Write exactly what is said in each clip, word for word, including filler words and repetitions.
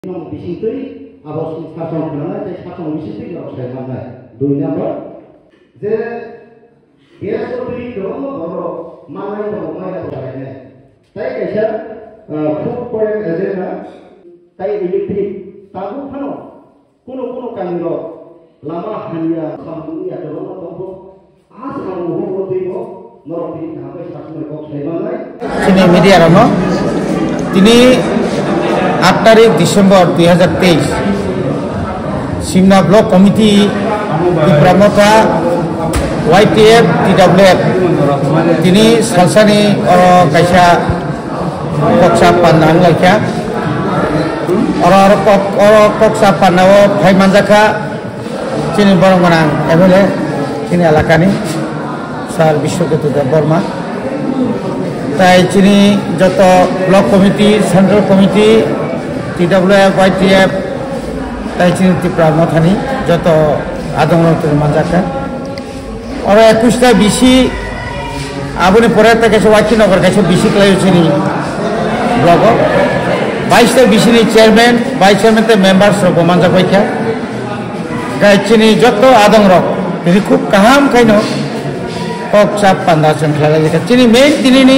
Bisitui abos sason kana je sason bisitui kalau saya mana dua number je dia seperti itu kalau mana itu mana itu ada tapi kerja food point agenda tapi elektrik tahu kan kuno kuno kaniro lama hanya kamu ya kalau tahu asal mau itu normal sampai sason kalau saya mana ini media ramo ini आठ तारीख दिसंबर दुई हजार तेईस सिमना block committee की प्रमुखता Y T F T W F तिनी सालसानी और कैसा कक्षा पान्नान लाइका और और और कक्षा पान्नाव भाई मंजाखा तिनी बरंगना एमएलए तिनी एलाकानी सार विश्वकेतु बर्मा ताई तिनी जत block committee central committee T W F Y T F ताइचिन त्रिपुरा मथानी जत आदमरत मंजाखा और एकुशटा बिसी आबुनि परे कैसे वाकी नगर कैसे बिसी क्लाइचिनी ब्लॉक बाईसटा बिसी चेयरमैन वाइस चेयरमैन ते मेंबर्स रब मंजाखा गाइचिनी जत आदमरक बिदि खूब काहाम काइनो कक चाप पान्दा जों खेला चिनी मेन दिनैनि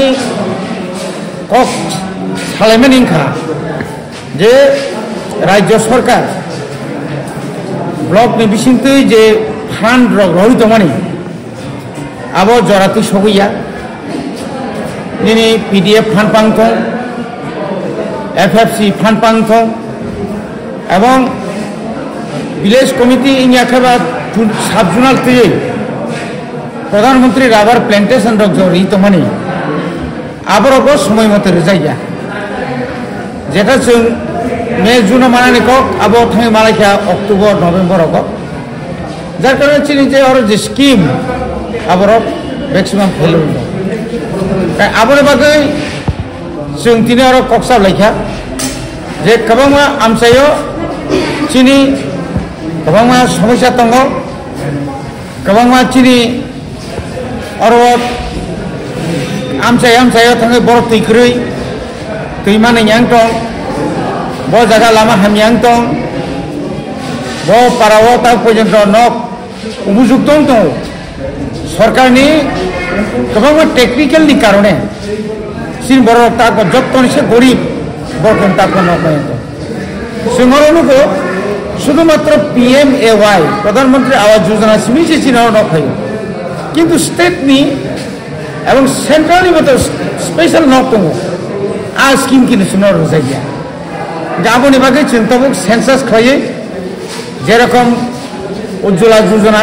कक सालायमेन इंखा जे राज्य सरकार ब्लॉक नि बिसिंतै जे फान्ड रहि दमानि आबो जराति सगैया निनि पीडीएफ फान्ड पांथं एफएफसी फान्ड पांथं एवं विलेज कमिटी इनियाखबा साब जुनाल तै प्रधानमंत्री राबार प्लांटेशन रक जरि दमानि आबरबो समय मते रजाया जेटा जों मे जुन मानानि कक आबो थांग मालायखा अक्टोबर नवेम्बर कक जार कारणे चिनि जे और जे स्कीम आबर मैक्सिमाम फेल दा आबर बागै जों तिनि और कक्सा लायखा जे कबांमा आमसायो चिनि कबांमा समस्या दङ कबांमा चिनि और आमसाय आमसायो थाङै बरफ दैख्रै दैमा नैयां दं बो जगह लामा हामियां दं बो पाराव ता पर्यन्त नक उपयुक्त दं सरकारनि गोबां टेक्निकलनि कारणे सिन बर ताक जत्तन से गरीब बरकन ताक नक जोंरनुको शुधुमात्र पीएमएवाई प्रधानमंत्री आवास योजना सिमिसे सिनाव नक किंतु स्टेटनि एवं सेंट्रलनि मते स्पेशल नक दं आ स्कीम किनु सुनर जायगा गाबोनि बागै जों तबुक सेंसास खायो जेरकम उज्ज्वला योजना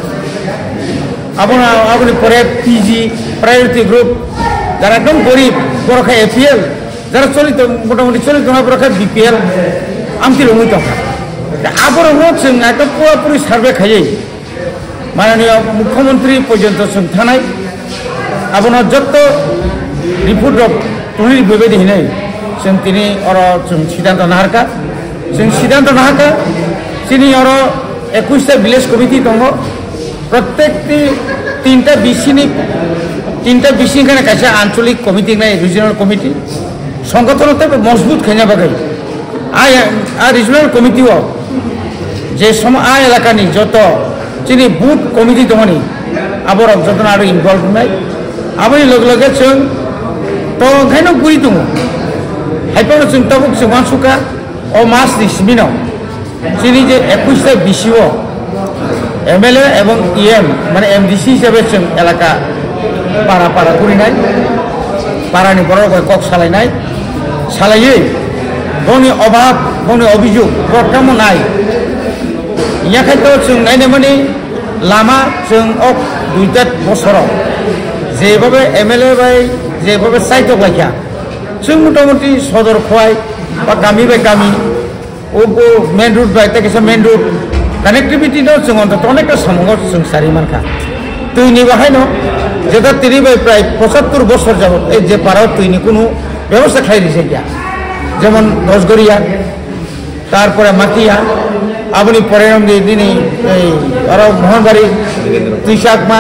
आबोना आबोनि परे पीजी प्रायोरिटी ग्रुप যারা একদম গরিব বরখা এপিএল যারা চলিত মোটামুটি চলিত না বরখা বিপিএল আমতি রঙিত আবার হচ্ছে একটা পুরোপুরি সার্ভে খাইয়ে মাননীয় মুখ্যমন্ত্রী পর্যন্ত जों थानाय आबोना যত রিপোর্ট तुनि बेबायदि हिनै जों तिनि और जों सिद्धांत नाहारका जों सिद्धांत नाहारका तिनि और एकुशटा विलेज कमिटी दङ प्रत्येकटी तीनटा बिसिनि तीनटा बिसिनि खाने कैसे आंचलिक कमिटी नाय रिजनल कमिटी संगठनते मजबूत खाइना बागै आ आ रिजनल कमिटीआव जे सम आ एलाकानि जत तिनि बुथ कमिटी दङनि आबरक जतन आरो इनभल्व नाय आबोनि लगे लगे जों तो ओंखायनो गुइ दङ हाइपानो जों तबुक जों मानसुका अ मास दिसमिनाव जोंनि जे एकुशटा बिसिअ एमएलए एवं इएम माने एमडीसी हिसाबै जों एलाका पारा पारा करिनाय पारानि बरक कक सालायनाय सालायै गावनि अभाब गावनि अभियोग बर्तमान नाय इयाखायथ' जों नायनो माने लामा जों अक दुइटा बोसोराव जेबाबो एमएलए बाय जेबाबो साइटक लायखा जों मोटामुटी सदर खवाय बा गामि बाय गामि ओ मेन रुट बाय ताकेसा मेन रुट कानेक्टिविटी न जों अन्तत अनेकटा सामगाव जों सारि मानखा दैनि बाहायनो जेदा तिनि बाय प्राय पचहत्तर बছর যাব এই যে পারাও दैनि কোনো ব্যবস্থা খাইলি जायगा যেমন দশগড়িয়া তারপরে মাটিয়া আবনি পরেরম দিনি এই আর মোহনবাড়ি তিসাকমা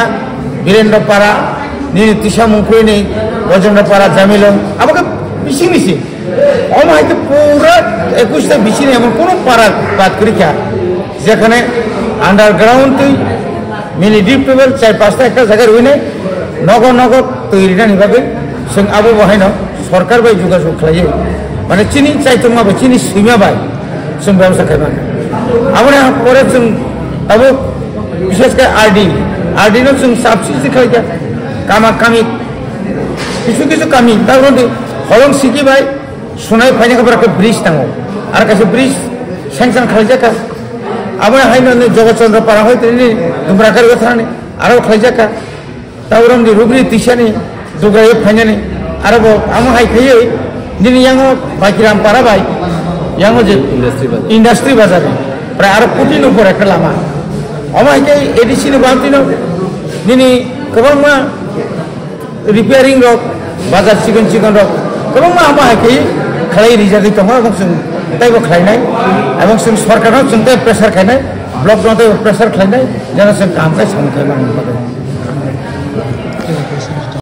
বীরেন্দ্রপাড়া नि तिसा मुंखुई नि गजेन्द्रपाड़ा जामिलं आबाके बिसिं बिसिं অম হয়তো পুরা একুশটা বেশি নেই এমন কোনো পাড়া বাদ করি খা যেখানে আন্ডারগ্রাউন্ড তুই মিনি ডিপ টেবল চার পাঁচটা একটা জায়গায় রই নাই নগর নগর তৈরি না নিভাবে जों आबो बहायनाव सरकार बाय जगाजग खालायो माने चिनि चाइथं माबा चिनि सैमा बाय जों बेबस्था खालामो आबोने परे जों आबो विशेषकर आरडी आरडी नो जों साबसिडि खालाया कामा कामी किछु किछु कामी दावरदि हलं सिगि बाय सुनाय फायना खबरखौ ब्रिज नांगौ आरो कासे ब्रिज सेंसन खालायजाका आबोने हायनो जगचन्द्र पारा होयतनि दुमराकार गथानि आरो खालायजाका दावरदि रुगनि तिसानि दुगाय फायनानै आरो आम हायखायो दिनै यांगो बाकिराम पारा बाय यांगो जे इंडस्ट्री बाजार प्राय आरो कोटि न'फोर একটা लामा आम हायखाय एडिसिन बांतिनो दिनै गोबां मा रिपेयारिं रक बाजार सिगन सिगन रक गोबां मा आम हायखाय खालाय रिजार्भ दङ এবং जों ताइबो खालायनाय এবং जों सरकारनाव जों प्रेसार खालायनाय ब्लक दङ प्रेसार खालायनाय जेन जों कामखौ सामखायनो हायो